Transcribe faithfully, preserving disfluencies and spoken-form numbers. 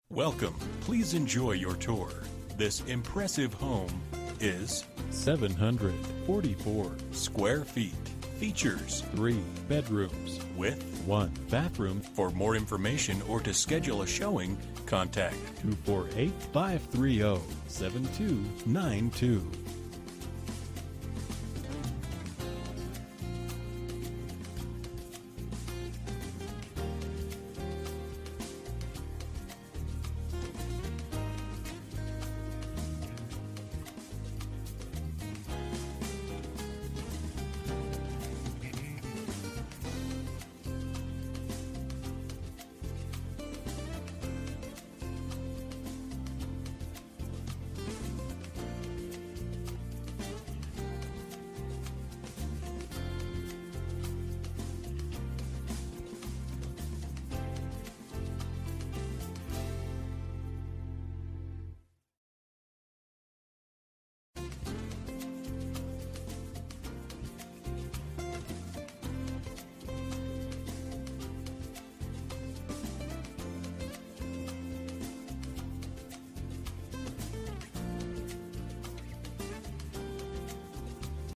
Welcome. Please enjoy your tour. This impressive home is seven hundred forty-four square feet. Features three bedrooms with one bathroom. For more information or to schedule a showing, contact two four eight, five three zero, seven two nine two.